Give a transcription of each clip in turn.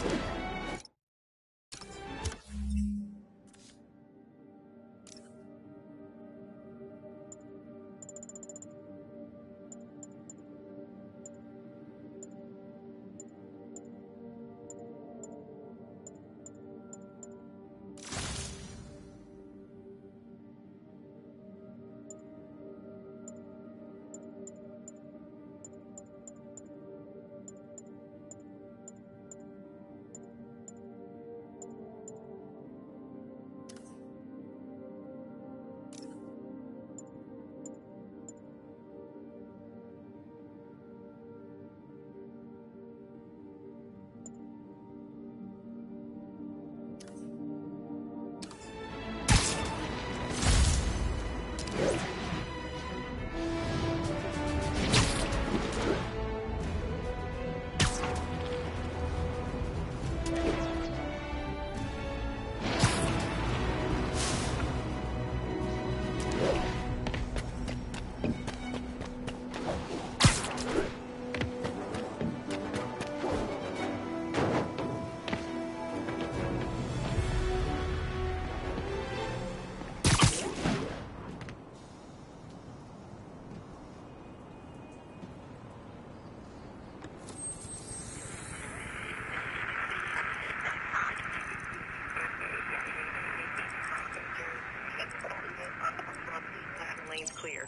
Clear.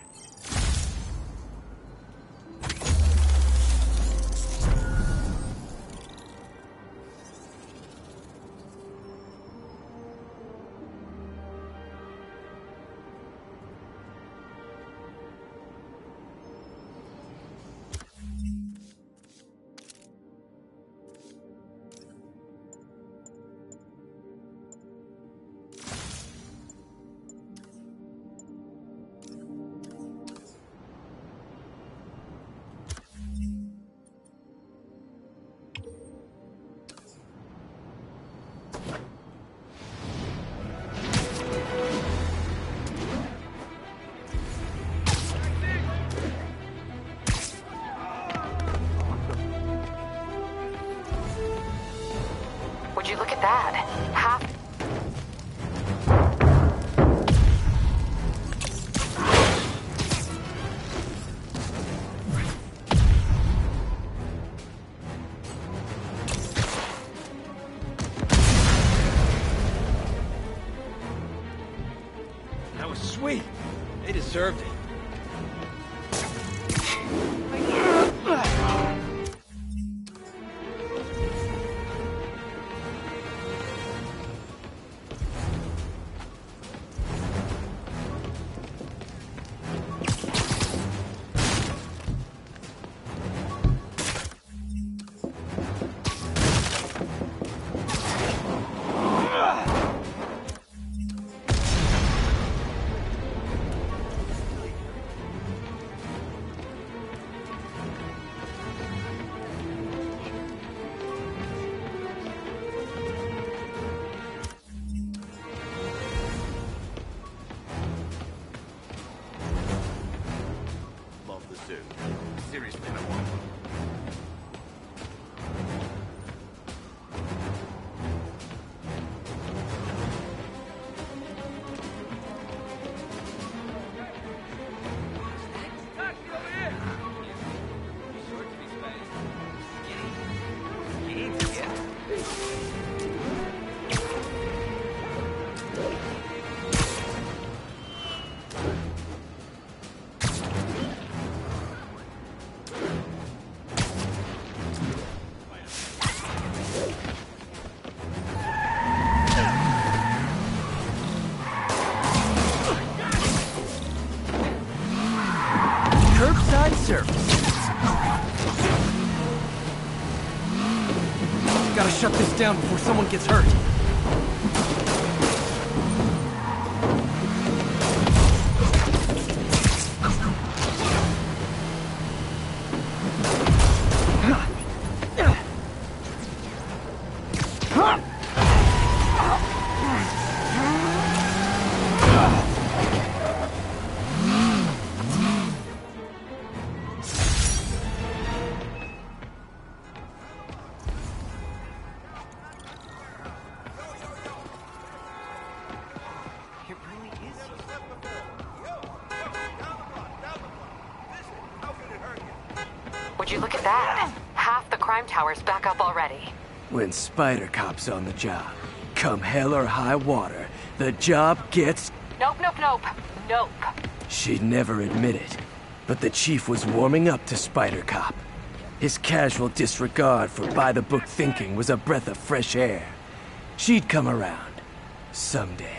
Would you look at that? Half. That was sweet. They deserved it. Seriously, no one. Curbside service. Gotta shut this down before someone gets hurt. Would you look at that? Half the crime tower's back up already. When Spider Cop's on the job, come hell or high water, the job gets... Nope, nope, nope. Nope. She'd never admit it, but the chief was warming up to Spider Cop. His casual disregard for by-the-book thinking was a breath of fresh air. She'd come around. Someday.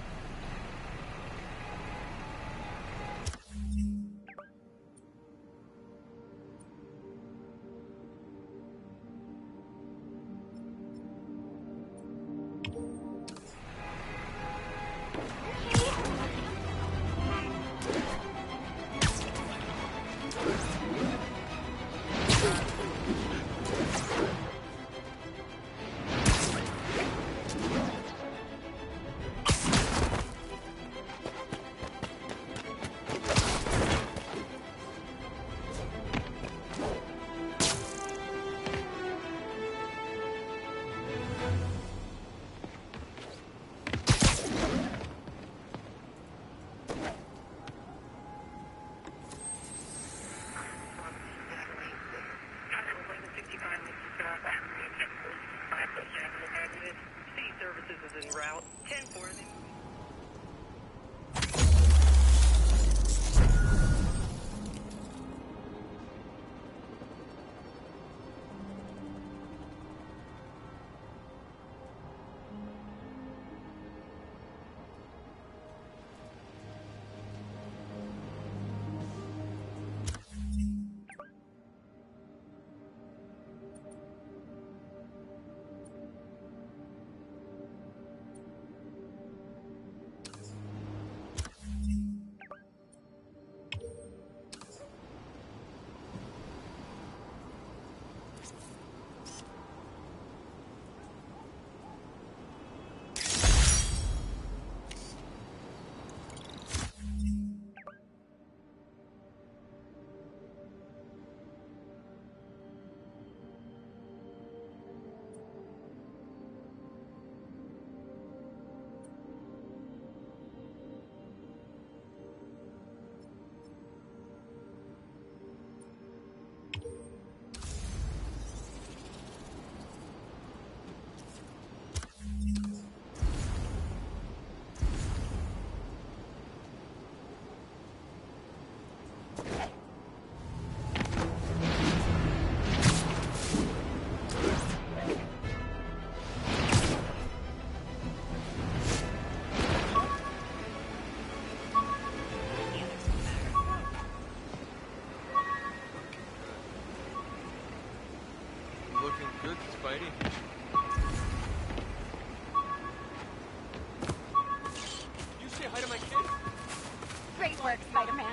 Great work, Spider-Man.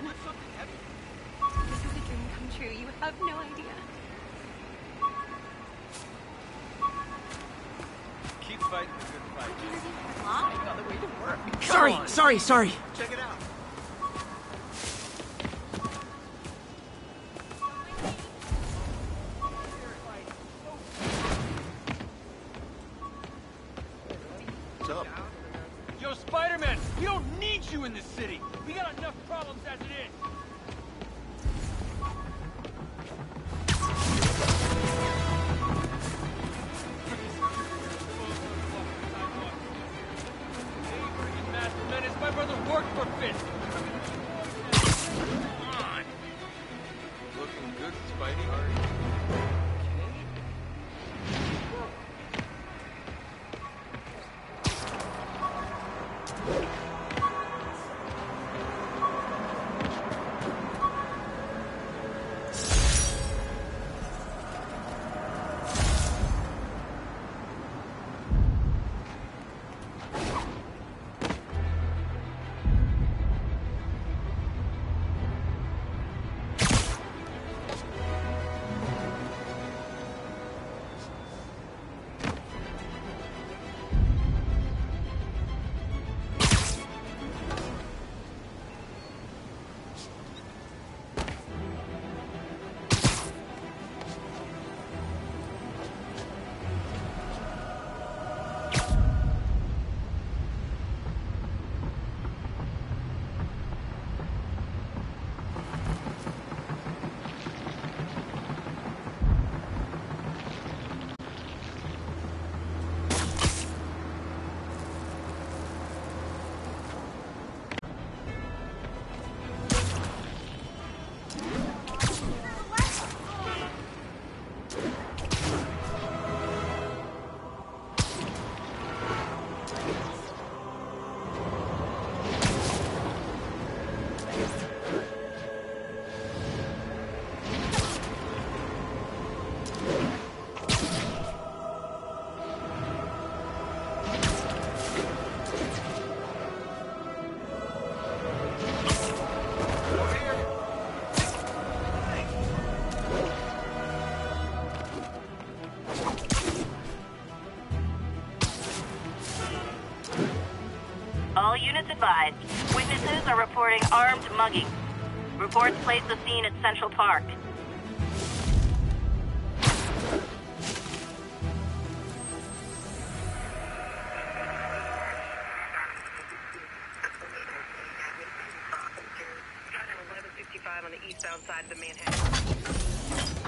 This is a dream come true. You have no idea. Keep fighting the good fight. Another way to work. Sorry. Check it out. What's up? Yo, Spider-Man, we don't need you in this city. We got enough problems as it is. My brother worked for Fisk. Come on. Looking good, Spidey. All units advised. Witnesses are reporting armed mugging. Reports place the scene at Central Park. On the eastbound side of the Manhattan.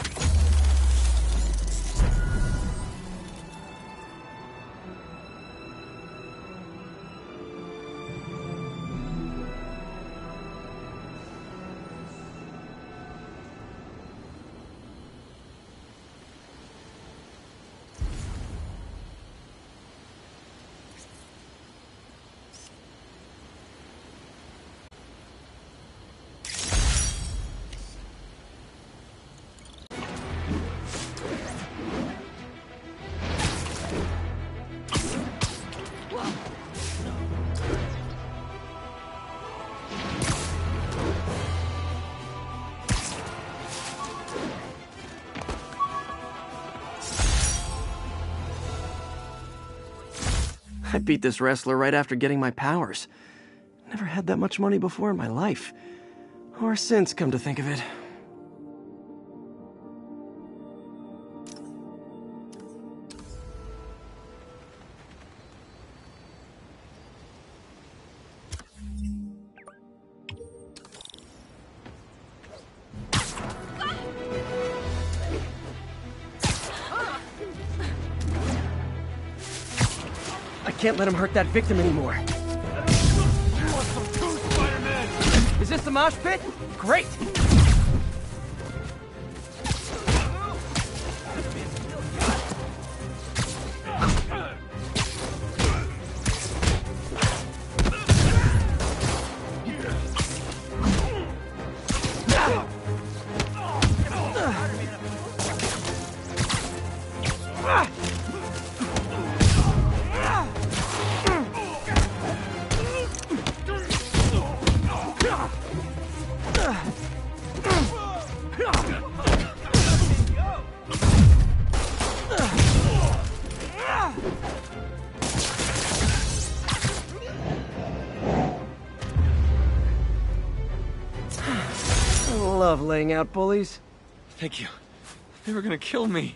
I beat this wrestler right after getting my powers. Never had that much money before in my life. Or since, come to think of it. I can't let him hurt that victim anymore. Is this the mosh pit? Great! Love laying out bullies. Thank you. They were gonna kill me.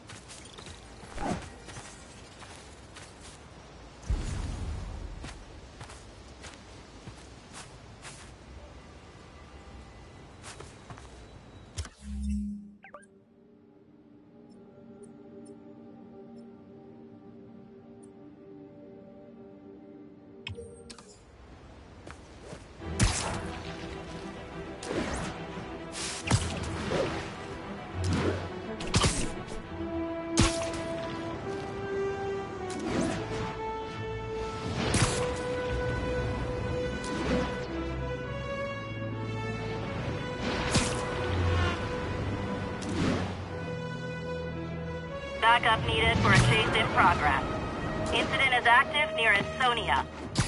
Backup needed for a chase in progress. Incident is active near Ansonia.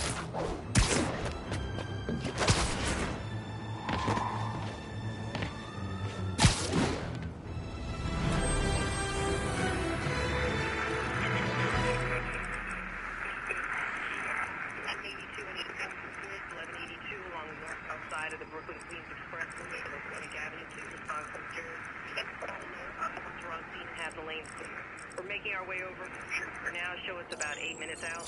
Side of the Brooklyn Queens Expressway, Atlantic Avenue 2, response from we're on scene and have the lanes clear. We're making our way over. For now, show us about 8 minutes out.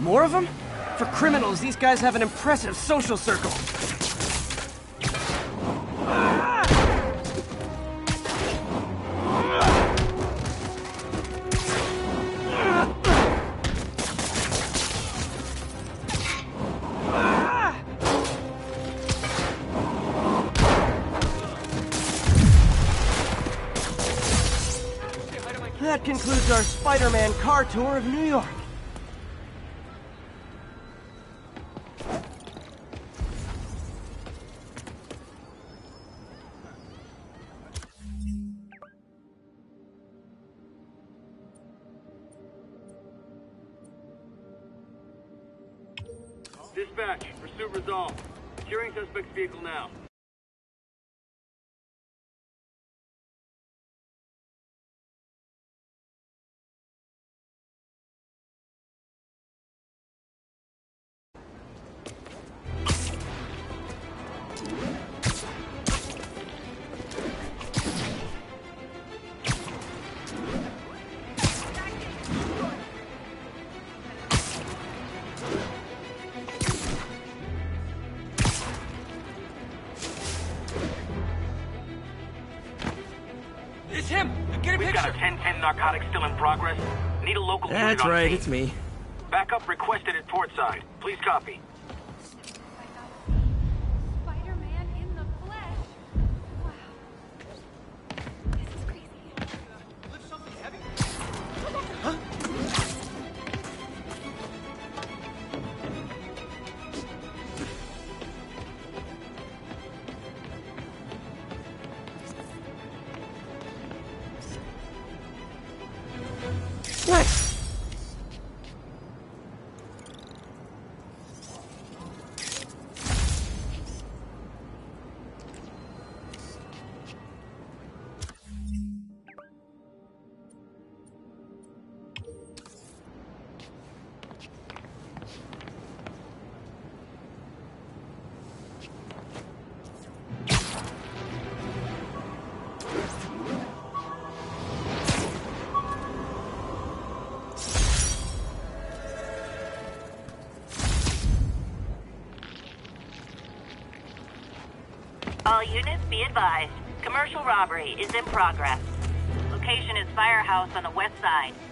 More of them? For criminals, these guys have an impressive social circle. That concludes our Spider-Man car tour of New York. Dispatch, pursuit resolved. Securing suspect's vehicle now. It's him! Get a We've picture! got a 10-10 narcotics still in progress. Need a local unit That's on right, scene. it's me. Backup requested at portside. Please copy. Spider-Man in the flesh. Wow. This is crazy. Lift something heavy? What? All units be advised. Commercial robbery is in progress. Location is Firehouse on the west side.